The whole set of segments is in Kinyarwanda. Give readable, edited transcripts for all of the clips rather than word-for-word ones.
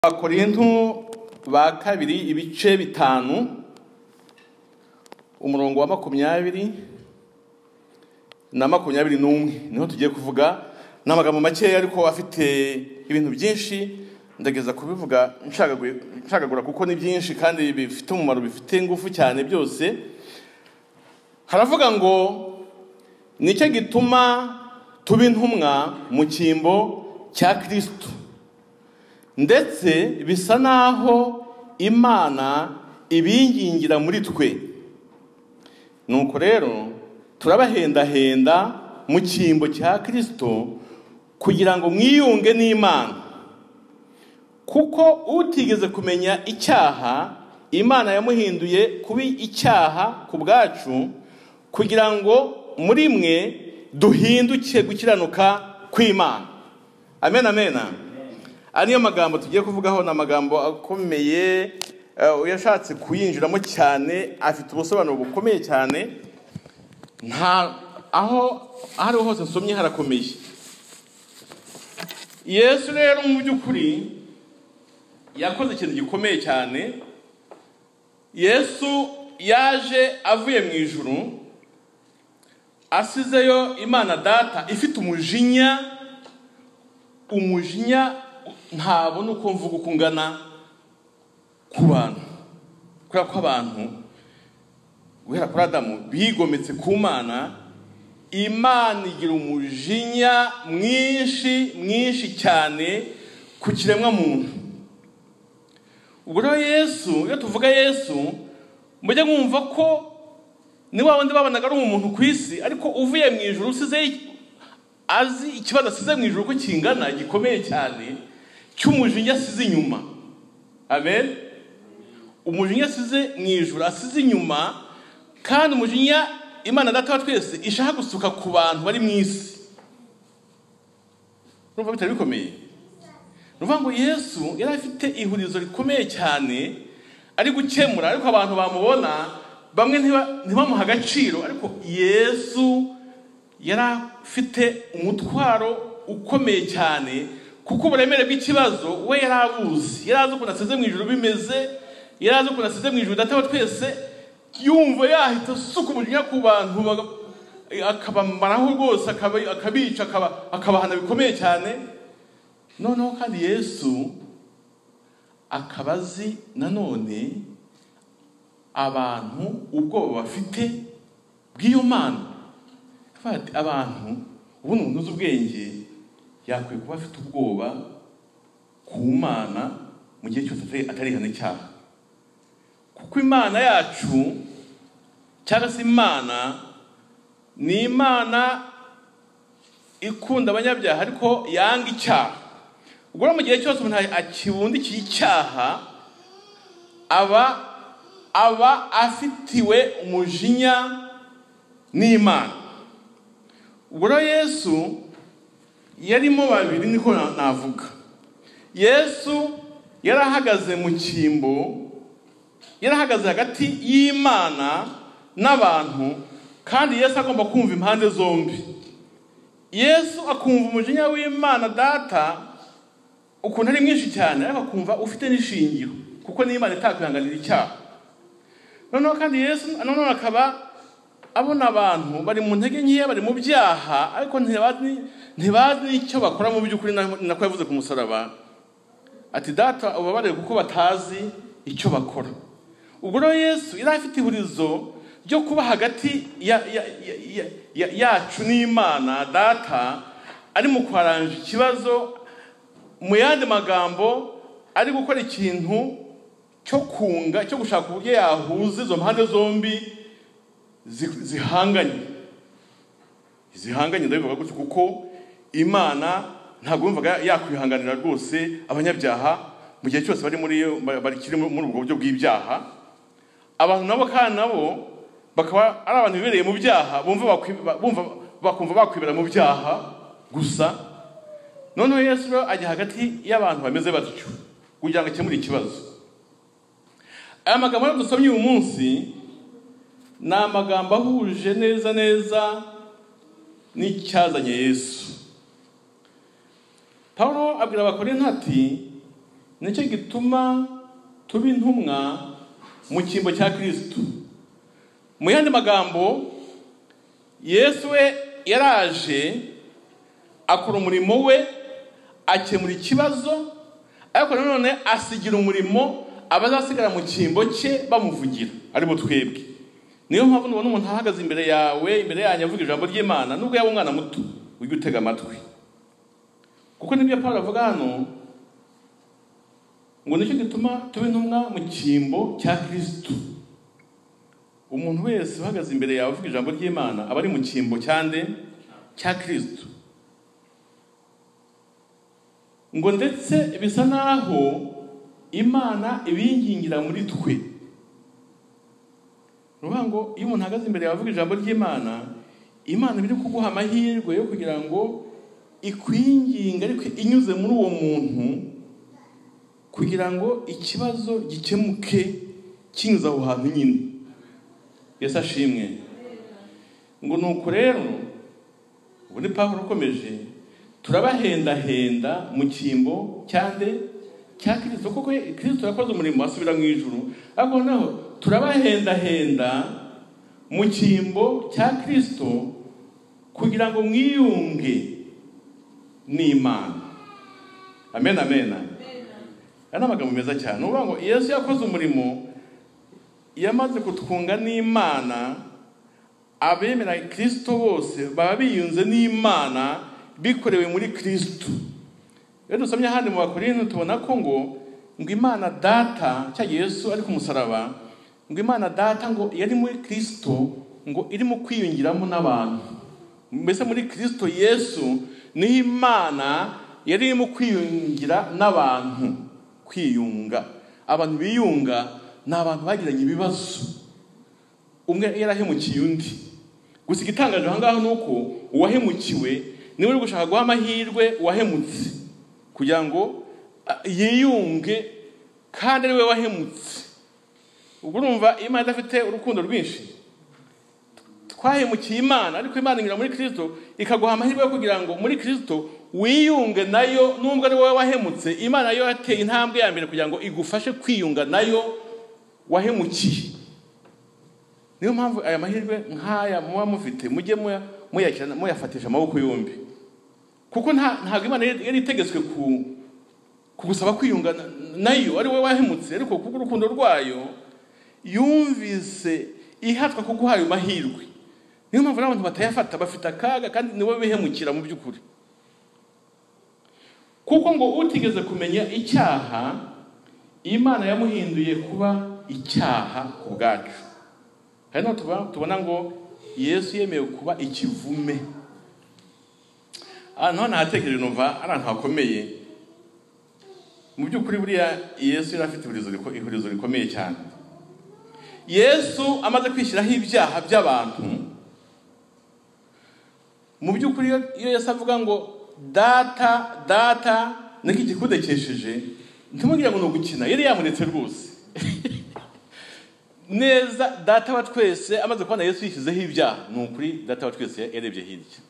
Akorinto ba kabiri ibice bitanu umurongo wa 20 na 21 niho tugiye kuvuga n'amagambo make ariko afite ibintu byinshi ndageza kubivuga nshagagura kuko ni byinshi kandi bifite umumaro bifite ingufu cyane byose. Haravuga ngo nicyo gituma tuba intumwa mu cyimbo cya Kristo, ndetse bisa naho Imana ibingingira muri twe. Nuko rero turabahendahenda mu cyimbo cya Kristo kugira ngo mwiyunge n'Imana, kuko utigeze kumenya icyaha Imana yamuhinduye kubi icyaha ku bwacu, kugira ngo muri mwe duhinduke gukiranuka kw'Imana. Amen, amen. Ariyo magambo tugiye kuvugaho na magambo akomeye, uyashatse kuyinjiramo cyane afite ubusobanuro bukomeye cyane, nta aho ari hose nsomye harakomeye. Yesu rero mu by'ukuri yakoze ikintu gikomeye cyane. Yesu yaje avuye mu ijuru, asizeyo Imana Data ifite umujinya ntabona uko mvuga uko ungana ku bantu, kubera ko abantu guhera kuri Adamu bigometse ku Mana. Imana igira umujinya mwinshi cyane ku kiremwa muntu. Ubwo rero Yesu, iyo tuvuga Yesu mujye mwumva ko ni wa wundi babonaga ari umuntu ku isi, ariko uvuye mu ijuru usize azi ikibazo asize mu ijuru ko kingana gikomeye cyane cy'umujinya asize inyuma. Amen. Umujinya asize mu ijuru asize inyuma, kandi umujinya Imana Data wa twese ishaka gusuka ku bantu bari mu isi. Urumva bitari bikomeye? Urumva ngo Yesu yari afite ihurizo rikomeye cyane ari gukemura, ariko abantu bamubona bamwe ntibamuha agaciro. Ariko Yesu yari afite umutwaro ukomeye cyane, kuko uburemere bw'ikibazo we yari abuzi. Yari azi ukuntu asize mu ijuru bimeze, yari azi ukuntu asize mu ijuru Data wa twese yumva yahita asuka umujinya ku bantu akabamaraho rwose, akabica, akabahana bikomeye cyane. Noneho kandi Yesu akaba azi nanone abantu ubwoba bafite bw'iyo Mana. Abantu ubundi umuntu uzi ubwenge yakwiye kuba afite ubwoba ku Mana mu gihe cyose atarihana icyaha, kuko Imana yacu cyangwa se Imana ni Imana ikunda abanyabyaha ariko yanga icyaha. Ubwo mu gihe cyose umuntu akibundikiye icyaha aba afitiwe umujinya n'Imana. Ubwo rero Yesu yarimo babiri, niko navuga. Yesu yarahagaze mu cyimbo, yarahagaze hagati y'Imana n'abantu, kandi Yesu agomba kumva impande zombi. Yesu akumva umujinya w'Imana Data ukuntu ari mwinshi cyane, ariko akumva ufite n'ishingiro, kuko n'Imana itakwihanganira icyaha. Noneho kandi Yesu nanone akaba abona abantu bari mu ntege nkeya, bari mu byaha, ariko ntibazi icyo bakora mu by'ukuri. Nako yavuze ku musaraba ati, Data ubabarire kuko batazi icyo bakora. Ubwo rero Yesu yari afite ihurizo ryo kuba hagati yacu n'Imana Data, ari mu kwaranja ikibazo. Mu yandi magambo ari gukora ikintu cyo kunga, cyo gushaka uburyo yahuza izo mpande zombi zihanganye. Ndabivuga gutyo kuko Imana ntabwo yumvaga yakwihanganira rwose abanyabyaha mu gihe cyose bari muri ubwo buryo bw'ibyaha. Abantu nabo kandi nabo bakaba ari abantu bibereye mu byaha, bakumva bakwibera mu byaha gusa. Noneho Yesu ajya hagati y'abantu bameze batyo kugira ngo akemure ikibazo. Aya magambo dusomye uyu munsi ni amagambo ahuje neza n'icyazanye Yesu. Paulo abwira Abakorinto ati, nicyo gituma tuba intumwa mu cyimbo cya Kristo. Mu yandi magambo, Yesu we yaraje akora umurimo we, akemura ikibazo, ariko nanone asigira umurimo abazasigara mu cyimbo cye bamuvugira, aribo twebwe. Niyo mpamvu nubona umuntu ahagaze imbere yawe, imbere yanyu avuga ijambo ry'Imana, nubwo yaba umwana muto, ujye utega amatwi. Kuko nibyo Pawulo avuga hano, ngo nicyo gituma tuba intumwa mu cyimbo cya Kristo. Umuntu wese uhagaze imbere yawe avuga ijambo ry'Imana aba ari mu cyimbo cyande cya Kristo. Ngo ndetse bisa naho Imana ibingingira muri twe. Ruvuga ngo iyo umuntu ahagaze imbere yawe avuga ijambo ry'Imana, Imana biri kuguha amahirwe yo kugira ngo ikwinginga ariko inyuze muri uwo muntu, kugira ngo ikibazo gikemuke kinyuze aho hantu nyine. Yesu ashimwe. Ngo nuko rero, ubu ni Pawulo ukomeje, turabahendahenda mu cyimbo cyande cya Kristo, kuko Kristo yakoze umurimo asubira mu ijuru, ariko naho turabahendahenda mu cyimbo cya Kristo kugira ngo mwiyunge n'Imana. Amen, amen. Ana amagambo meza cyane. Uvuga ngo Yesu yakoze umurimo, yamaze kutwunga n'Imana, abemera Kristo bose baba biyunze n'Imana bikorewe muri Kristo. Iyo dusomye handi mu Bakorinto tubona ko ngo Imana Data, cya Yesu ari ku musaraba, ngo Imana Data ngo yari muri Kristo, ngo irimo kwiyungiramo n'abantu. Mbese muri Kristo Yesu ni Imana yari irimo kwiyungira n'abantu. Kwiyunga, abantu biyunga ni abantu bagiranye ibibazo, umwe yarahemukiye undi. Gusa igitangaje aha ngaho nuko uwahemukiwe niwe uri gushaka guha amahirwe uwahemutse kugira ngo yiyunge, kandi ari we wahemutse. Ubwo urumva Imana idafite urukundo rwinshi. Twahemukiye Imana, ariko Imana inyura muri Kristo ikaguha amahirwe yo kugira ngo muri Kristo wiyunge nayo. Nubwo ari wowe wahemutse, Imana yo yateye intambwe ya mbere kugira ngo igufashe kwiyunga nayo wahemukiye. Niyo mpamvu aya mahirwe nk'aya muba mufite, mujye muyakira, muyafatisha amaboko yombi. Kuko ntabwo Imana yari itegetswe kugusaba kwiyunga nayo ari wowe wahemutse, ariko kuko urukundo rwayo yumvise ihatwa kuguha ayo mahirwe. Niyo mpamvu n'abantu batayafata bafite akaga, kandi nibo bihemukira mu by'ukuri. Kuko ngo utigeze kumenya icyaha, Imana yamuhinduye kuba icyaha ku bwacu. Hano tubona ngo Yesu yemewe kuba ikivume. None hatekereje numva ari ahantu hakomeye. Mu by'ukuri buriya Yesu yari afite ihurizo rikomeye cyane. Yesu amaze kwishyiraho ibyaha by'abantu, mu by'ukuri iyo Yesu avuga ngo Data, Data, niki gikudekesheje, ntimugire ngo nugukina, yari yamuretse rwose. Neza Data wa twese amaze kubona Yesu yishyizeho ibyaha, ni ukuri Data wa twese yarebye hirya.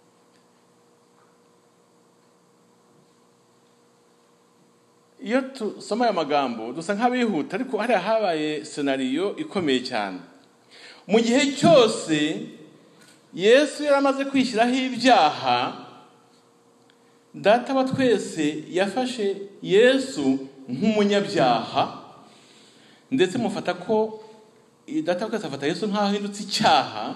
Iyo tusoma aya magambo dusa nk'abihuta, ariko hari habaye scenario ikomeye cyane. Mu gihe cyose Yesu yari amaze kwishyiraho ibyaha, Data wa twese yafashe Yesu nk'umunyabyaha, ndetse mufata ko Data wa twese afata Yesu nk'aho ahindutse icyaha.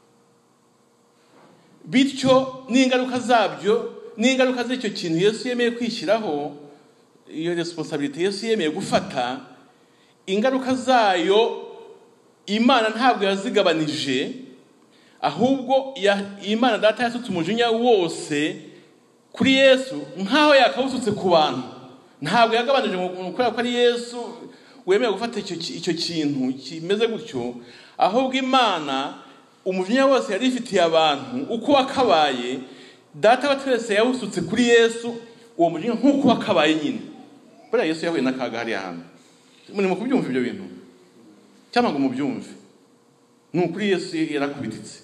Bityo n'ingaruka zabyo, n'ingaruka z'icyo kintu Yesu yemeye kwishyiraho, iyo responsibility Yesu yemeye gufata, ingaruka zayo Imana ntabwo yazigabanije, ahubwo Imana Data yasutse umujinya wose kuri Yesu nkaho yakawusutse ku bantu. Ntabwo yagabanije mu kubera ko ari Yesu wemeye gufata icyo kintu kimeze gutyo, ahubwo Imana umujinya wose yari ifitiye abantu uko wakabaye, Data wa twese yawusutse kuri Yesu uwo mujinya nk'uko wakabaye nyine. Buriya Yesu yahuye n'akaga hariya hantu. Murimo kubyumva ibyo bintu cyangwa ngo mubyumve? Ni ukuri Yesu yarakubititse.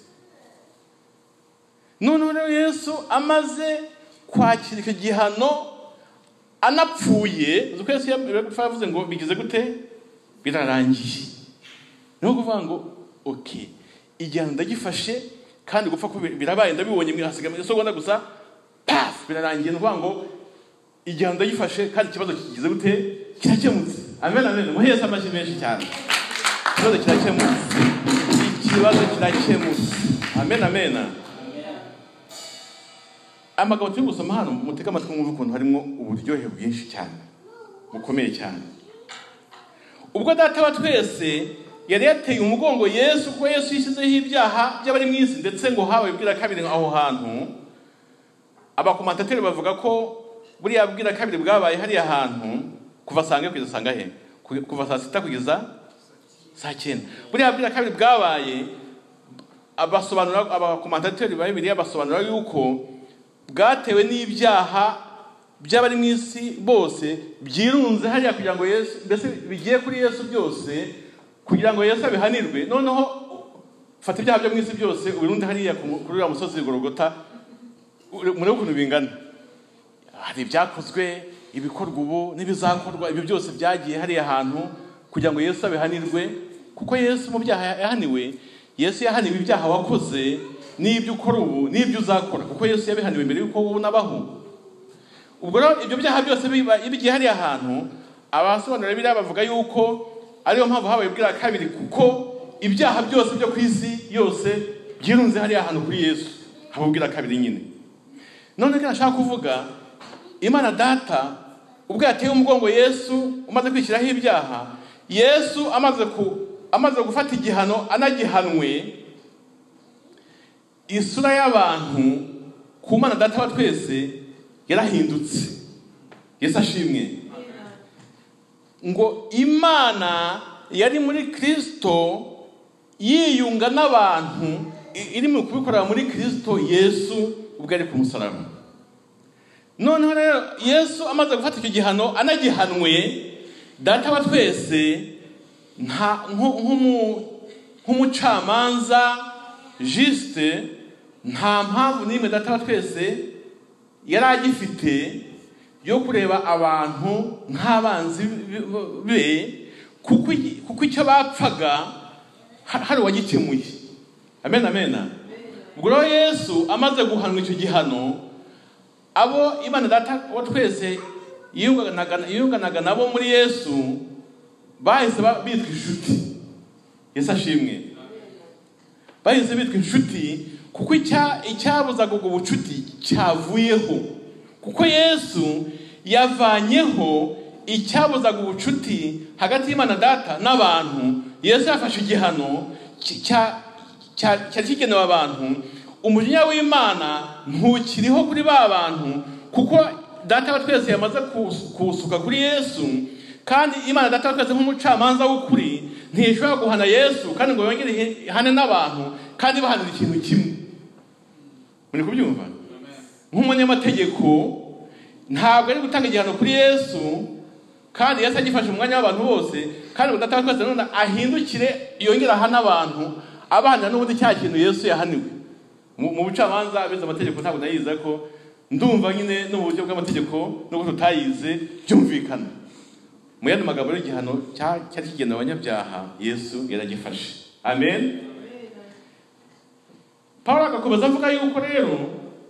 None rero Yesu amaze kwakira icyo gihano, anapfuye uko Yesu yavuze ngo bigize gute birarangiye. No kuvuga ngo okay igihano ndagifashe kandi gupfa ko birabaye ndabibonye mwihasiga isegonda gusa paf birarangiye. No kuvuga ngo igihano ndagifashe kandi ikibazo kigize gute kirakemutse. Amen amen. Muheza amashi menshi cyane. Ikibazo kirakemutse. Ikibazo kirakemutse. Amen amen. Amagabo turi gusoma hano muteka amatwi mwumva ukuntu harimo uburyohe bwinshi cyane bukomeye cyane. Ubwo data wa twese yari yateye umugongo Yesu ko Yesu yishyizeho ibyaha by'abari mu isi, ndetse ngo hawe bwira kabiri aho hantu abakomantateri bavuga ko buriya bwira kabiri bwabaye hari ahantu kuva sange kugeza sangahe kuva saa 6 kugeza saa 9. Buriya bwira kabiri bwabaye abasobanura abakomantateri ba Bibiliya basobanura yuko bwatewe n'ibyaha by'abari mu isi bose byirunze hariya kugira ngo Yesu mbese bigiye kuri Yesu byose kugira ngo Yesu abihanirwe. Noneho fata ibyaha byo mu isi byose ubirunde hariya kuri ya musozi Golgotha muri ukuntu bingana. Hari ibyakozwe ibikorwa ubu n'ibizakorwa, ibyo byose byagiye hariya ahantu kugira ngo Yesu abihanirwe, kuko Yesu mu byaha yahaniwe, Yesu yahaniwe ibyaha wakoze n'ibyo ukora ubu n'ibyo uzakora, kuko Yesu yabihaniwe mbere yuko ubu nabaho. Ubwo rero ibyo byaha byose bigiye hariya ahantu abasobanura Bibiliya bavuga yuko ariyo mpamvu habaye bwira kabiri, kuko ibyaha byose byo ku isi yose byirunze hariya ahantu kuri Yesu habubwira kabiri nyine. None kandi nashaka kuvuga Imana Data ubwo yateye umugongo Yesu umaze kwishyiraho ibyaha, Yesu amaze gufata igihano anagihanwe, isura y'abantu ku Mana Data wa twese yarahindutse. Yesu ashimwe. Ngo Imana yari muri Kristo yiyunga n'abantu, iri mu kubikorera muri Kristo Yesu ubwo ari ku musaraba. Noneho rero Yesu amaze gufata icyo gihano anagihanwe, Data wa twese nk'umucamanza juste nta mpamvu n'imwe Data wa twese yari agifite yo kureba abantu nk'abanzi be, kuko icyo bapfaga hari wagikemuye. Amen amen. Ubwo rero Yesu amaze guhanwa icyo gihano, abo Imana Data wa twese yiyunganaga nabo muri Yesu bahise bitwa inshuti. Yesu ashimwe. Bahise bitwa inshuti kuko icyabuzaga ubwo bucuti cyavuyeho, kuko Yesu yavanyeho icyabuzaga ubucuti hagati y'Imana Data n'abantu. Yesu yafashe igihano cyari kigenewe abantu, umujinya w'Imana ntukiriho kuri ba bantu, kuko Data wa twese yamaze kusuka kuri Yesu, kandi Imana Data wa twese nk'umucamanza w'ukuri ntishobora guhana Yesu kandi ngo yongere ihane n'abantu kandi bahanira ikintu kimwe. Muri kubyumva? Nk'umunyamategeko ntabwo ari gutanga igihano kuri Yesu kandi Yesu agifashe umwanya w'abantu bose, kandi Data wa twese none ahindukire yongera ahana abantu abana n'ubundi cya kintu Yesu yahaniwe. Mu bucamanza abize amategeko ntabwo nayiza ko ndumva nyine n'uburyo bw'amategeko no tutayize byumvikana. Mu yandi magambo y'igihano cyari kigenewe abanyabyaha Yesu yaragifashe. Amen. Paulo agakomeza avuga yuko rero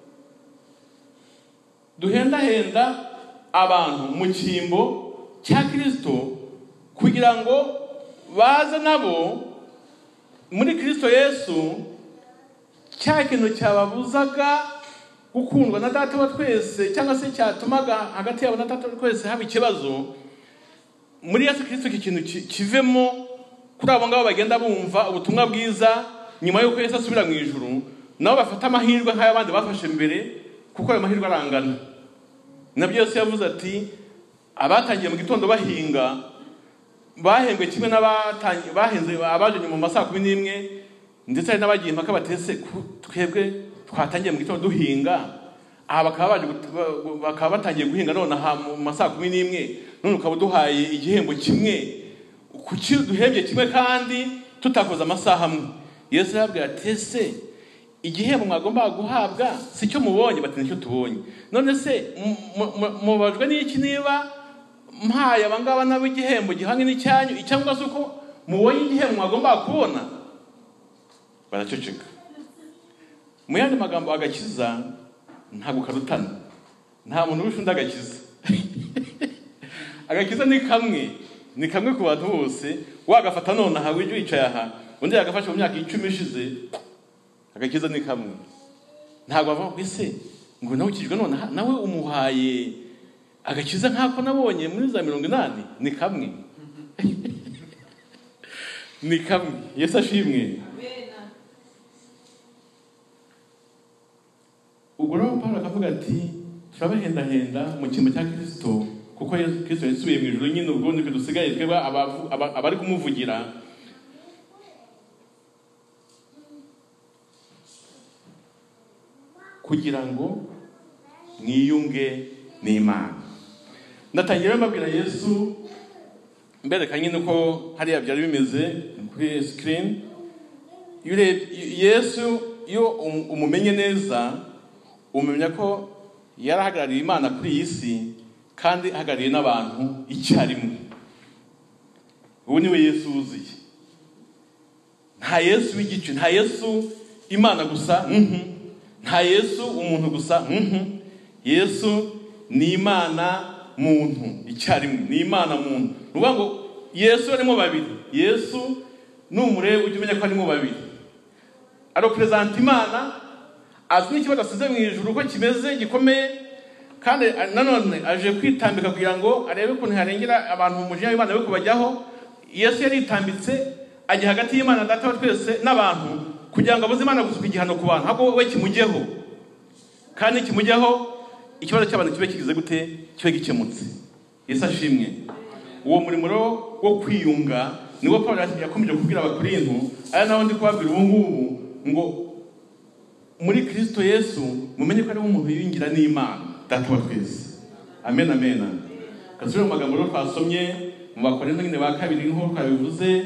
duhendahenda abantu mu cyimbo cya Kristo kugira ngo baze nabo muri Kristo Yesu, cya kintu cyababuzaga gukundwa na Data wa twese cyangwa se cyatumaga hagati yabo na Data wa twese haba ikibazo, muri Yesu Kristo iki kintu kivemo kuri abo ngabo bagenda bumva ubutumwa bwiza nyuma yuko Yesu asubira mu ijuru, nabo bafata amahirwe nk'ay'abandi bafashe mbere, kuko ayo mahirwe arangana. Nabyo Yesu yavuze ati abatangiye mu gitondo bahinga bahembwe kimwe bahenze abaje nyuma mu masaha 11, ndetse hari n'abagiye impaka batese twebwe twatangiye mu gitondo duhinga, bakaba batangiye guhinga none aha mu masaha 11, none ukaba duhaye igihembo kimwe, kuki duhembye kimwe kandi tutakoze amasaha amwe. Yesu yababwira ati ese igihembo mwagomba guhabwa si cyo mubonye, bati nicyo tubonye. None se mubajwe n'iki niba mpaye abangaba nabo igihembo gihanye n'icyanyu, cyangwa se uko mubonye igihembo mwagomba kubona? Baraceceka. Mu yandi magambo, agakiza ntabwo karutana, nta muntu wishe undi agakiza. Agakiza ni kamwe ku bantu bose. Wagafata none aha wicaye aha, undi yagafashe mu myaka 10 ishize, agakiza ni kamwe. Ntabwo bavuga ko ese ngo nawe ukijwe none nawe umuhaye agakiza nk'ako nabonye muri za 80. Ni kamwe. Ni kamwe. Yesu ashimwe. Ubwo rero Pawulo akavuga ati turabahendahenda mu cyimbo cya Kristo, kuko Kristo yasubiye mu ijuru nyine. Ubwo niko dusigaye twebwe abari kumuvugira. Kugira ngo mwiyunge n'Imana. Ndatangira mbabwira Yesu mbereka nyine uko hariya byari bimeze kuri screen. Yesu iyo umumenye neza, umenya ko yarahagarariye Imana kuri iyi si, kandi ahagarariye n'abantu icyarimwe. Ubu niwe Yesu wuzuye. Nta Yesu w'igice, nta Yesu Imana gusa, nta Yesu umuntu gusa. Yesu ni Imana muntu icyarimwe, ni Imana muntu. Nuvuga ngo Yesu arimo babiri. Yesu numurebe ujye umenya ko arimo babiri. Arepresenta Imana, azi n'ikibazo asize mu ijuru ko kimeze gikomeye, kandi nanone aje kwitambika kugira ngo arebe ukuntu harengera abantu mu mujinya w'Imana we kubajyaho. Yesu yaritambitse ajya hagati y'Imana Data wa twese n'abantu, kugira ngo abuze Imana gusuka igihano ku bantu, ahubwo we kimujyeho. Kandi kimujyaho, ikibazo cy'abantu kibe kigize gute? Kibe gikemutse. Yesu ashimwe. Uwo murimo wo kwiyunga niwo Pawulo yakomeje kubwira Abakorinto, ari naho ndi kubabwira ubu ngubu ngo muri Kristo Yesu mumenye ko ari umuntu yiyungira n'Imana Data wa twese. Amen, amen. Kasubira mu magambo rero twasomye mu Bakorinto nyine ba kabiri, nk'uko twabivuze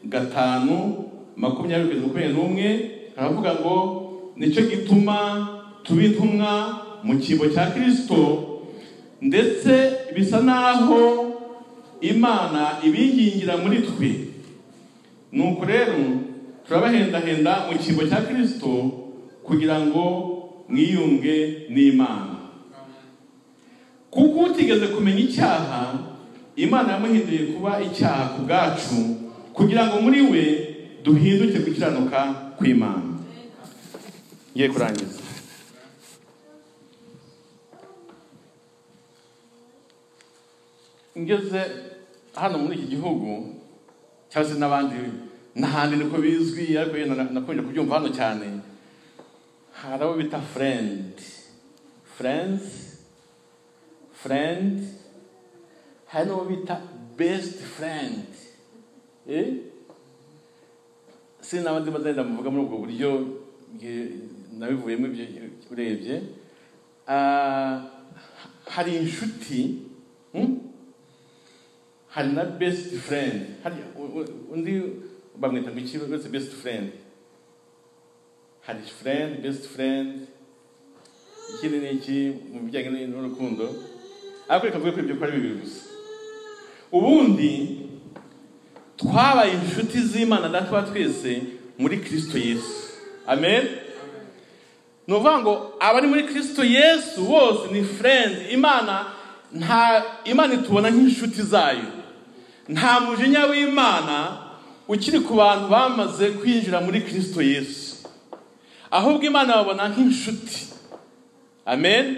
5:20-21, haravuga ngo nicyo gituma tuba intumwa mu cyimbo cya Kristo, ndetse bisa naho Imana ibingingira muri twe. Nuko rero turabahendahenda mu cyimbo cya Kristo kugira ngo mwiyunge n'Imana. Kuko utigeze kumenya icyaha, Imana yamuhinduye kuba icyaha ku bwacu, kugira ngo muri we duhinduke gukiranuka kw'Imana. Ngiye kurangiza. Ngeze hano muri iki gihugu, cyangwa se n'ahandi niko bizwi, ariko nakomeje kubyumva hano cyane. Hari abo bita friend, hari n'abo bita best friend. Si n'abandi bazenda muvuga muri ubwo buryo nabivuyemo ibyo urebye. Hari inshuti, hari na best friend. Hari undi bamwita ngo best friend. Hari friend, best friend. Ikindi ni iki mu bijyanye n'urukundo. Ariko reka mvuge ko ibyo ari bibiri gusa. Ubundi twabaye inshuti z'Imana Data wa twese muri Kristo Yesu. Amen. Nuvuga ngo abari muri Kristo Yesu bose ni friends. Imana itubona nk'inshuti zayo. Nta mujinya w'Imana ukiri ku bantu bamaze kwinjira muri Kristo Yesu, ahubwo Imana babona nk'inshuti. Amen.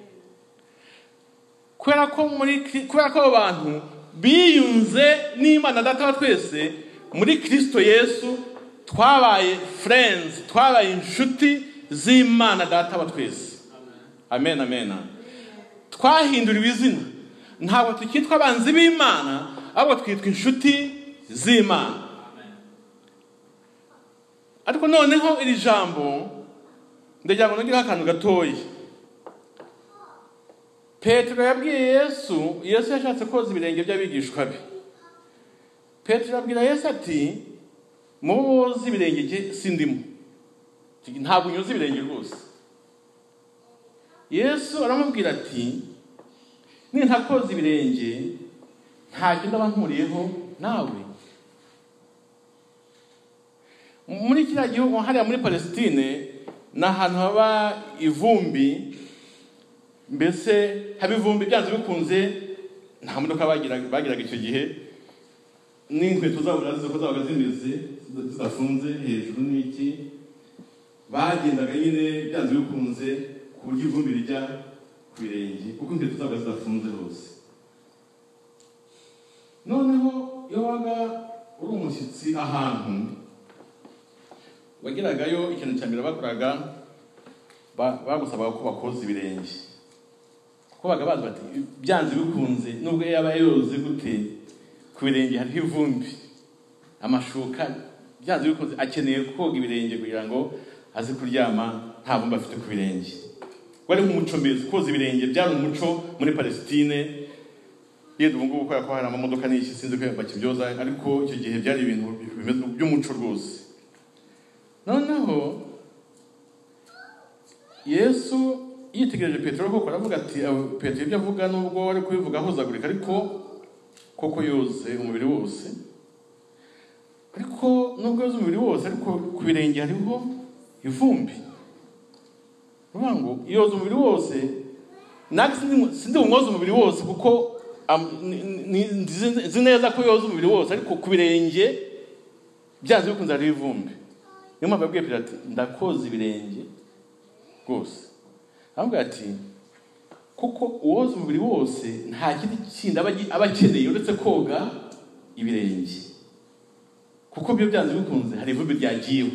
Kubera ko abantu biyunze n'Imana Data wa twese muri Kristo Yesu, twabaye friends, twabaye inshuti z'Imana Data wa twese. Amen, amen. Twahinduriwe izina, ntabwo tukitwa abanzi b'Imana, ahubwo twitwa inshuti z'Imana. Ariko noneho iri jambo ndagira ngo nongere akantu gatoya. Petero yabwiye Yesu yashatse koza ibirenge by'abigishwa be. Petero abwira Yesu ati, muboze ibirenge sindimo. ntabwo unyuze ibirenge rwose. Yesu aramubwira ati nintakoza ibirenge ntacyo ndaba nkuriyeho nawe. Muri kiriya gihugu hariya muri Palestine ni ahantu haba ivumbi, mbese haba ivumbi byanze bikunze, nta modoka bagiraga icyo gihe, n'inkweto zabo ko zabaga zimeze zidafunze hejuru n'iki, bagendaga nyine byanze bikunze ku buryo ivumbi rijya ku birenge kuko inkweto zabaga zidafunze hose. Noneho iyo waga uri umushyitsi ahantu, wageragayo ikintu cya mbere bakoraga bagusabaga ko bakoza ibirenge, kuko baga bazi bati byanze bikunze nubwo yaba yoze gute ku birenge hariho ivumbi, amashuka byanze bikunze akeneye koga ibirenge kugira ngo aze kuryama nta vumbi afite ku birenge. Wari nk'umuco mbese koza ibirenge byari umuco muri Palestine. Yenda ubu ngubu ko hari amamodoka n'iki sinzi ko bakibyoza, ariko icyo gihe byari ibintu bimeze by'umuco rwose. Noneho Yesu yitegereje Petero koko aravuga ati Petero ibyo avuga nubwo ari kubivuga ahuzagurika ariko koko yoze umubiri wose. Ariko nubwo yoze umubiri wose ariko ku birenge hariho ivumbi. Ruvuga ngo yoze umubiri wose, nako sindi umwoza umubiri wose kuko nzi neza ko yoze umubiri wose, ariko ku birenge byanze bikunze hariho ivumbi. Niyo mpamvu yabwiye Petero ati ndakoza ibirenge rwose. Aravuga ati kuko uwoza umubiri wose nta kindi kindi aba akeneye uretse koga ibirenge, kuko byo byanze bikunze hari ivumbi ryagiyeho.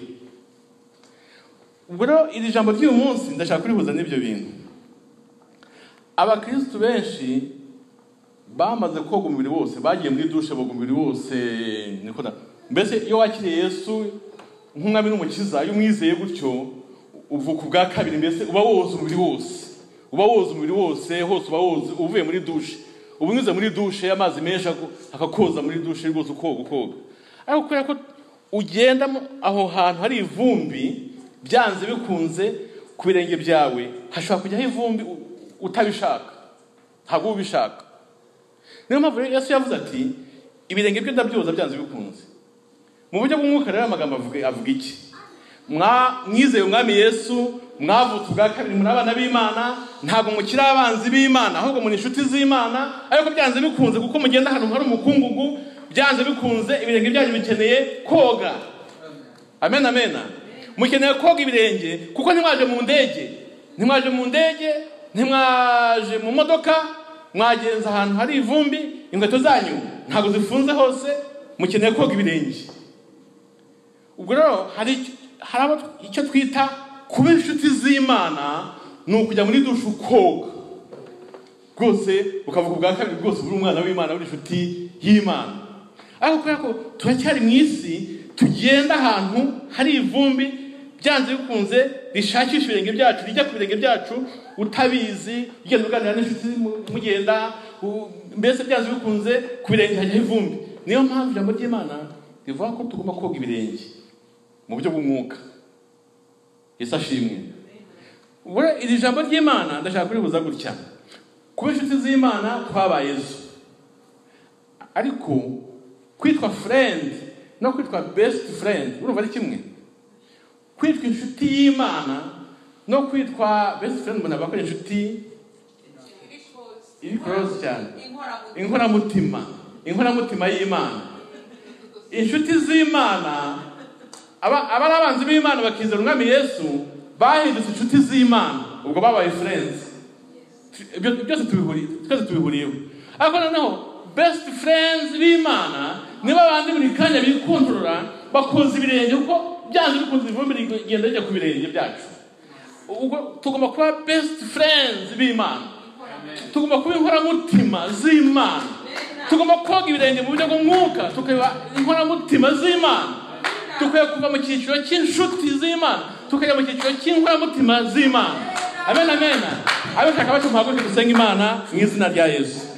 Ubwo rero iri jambo ry'uyu munsi ndashaka kurihuza n'ibyo bintu. Abakristo benshi bamaze koga umubiri wose, bagiye muri dushe boga umubiri wose, nikora mbese iyo wakiriye Yesu nk'umwami n'umukiza, iyo umwizeye gutyo uvuka ubwa kabiri, mbese uba woza umubiri wose, uba woza umubiri wose hose, uba woza uvuye muri dushe, uba unyuze muri dushe amazi menshi akakoza muri dushe rwose ukoga. Ariko kubera ko ugenda aho hantu hari ivumbi, byanze bikunze ku birenge byawe hashobora kujyaho ivumbi utabishaka, ntabwo ubishaka. Niyo mpamvu Yesu yavuze ati ibirenge byo ndabyoza byanze bikunze. Mu buryo bw'umwuka rero amagambo avuga iki? Mwizeye umwami Yesu, mwavutse ubwa kabiri, muri abana b'Imana, ntabwo mukiri abanzi b'Imana ahubwo muri inshuti z'Imana. Ariko byanze bikunze kuko mugenda ahantu hari umukungugu, byanze bikunze ibirenge byanyu bikeneye koga. Amen amen. Mukeneye koga ibirenge kuko ntimwaje mu ndege, ntimwaje mu modoka, mwagenza ahantu hari ivumbi, inkweto zanyu ntabwo zifunze hose, mukeneye koga ibirenge. Ubwo rero hari icyo twita kuba inshuti z'Imana, ni ukujya muri dushe ukoga rwose, ukavuga ubwa kabiri rwose uri umwana w'Imana, uri inshuti y'Imana. Ariko kubera ko turacyari mu isi, tugenda ahantu hari ivumbi, byanze bikunze rishakisha ibirenge byacu, rijya ku birenge byacu utabizi, ugenda uganira n'inshuti mugenda, mbese byanze bikunze ku birenge hajyaho ivumbi. Niyo mpamvu ijambo ry'Imana rivuga ko tugomba koga ibirenge mu buryo bw'umwuka. Yesu ashimwe. Iri jambo ry'Imana ndashaka kurihuza gutya: kuba inshuti z'Imana twabaye zo, ariko kwitwa friend no kwitwa best friend urumva ari kimwe. Kwitwa inshuti y'Imana no kwitwa best friend mbona bakora inshuti iri close cyane, inkoramutima y'Imana. Inshuti z'Imana, abari abanzi b'Imana bakizera umwami Yesu, bahindutse inshuti z'Imana, ubwo babaye friends. Byose tubihuriyeho. Ariko noneho best friends b'Imana niba abandi buri kanya bikontorora, bakoza ibirenge kuko byanze bikunze ivumbi rigenda rijya ku birenge byacu. Ubwo tugomba kuba best friends b'Imana, tugomba kuba inkoramutima z'Imana, tugomba koga ibirenge mu buryo bw'umwuka, tukaba inkoramutima z'Imana, tukwiye kuva mu cyiciro cy'inshuti z'Imana tukajya mu cyiciro cy'inkoramutima z'Imana. Amen amen. Abashaka bacu muhaguruke dusenge Imana mu izina rya Yesu.